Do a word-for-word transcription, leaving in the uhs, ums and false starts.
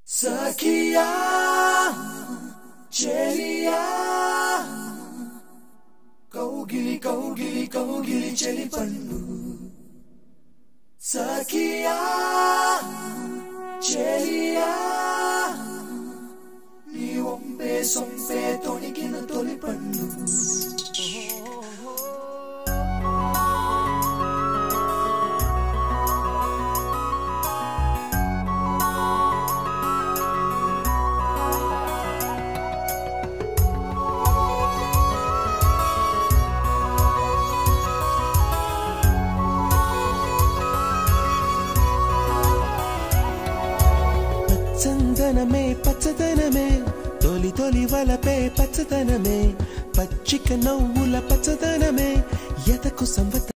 సఖియా చెలియా కౌగిలి కౌగిలి కౌగిలి చెలి పన్ను సఖియా చెలియా నీ ఒంపే సొంపే తొణికిన తొలి పన్ను చందనమే పచ్చదనమే తొలి తొలి వలపే పచ్చదనమే పచ్చిక నవ్వుల పచ్చదనమే ఎదకు సంవత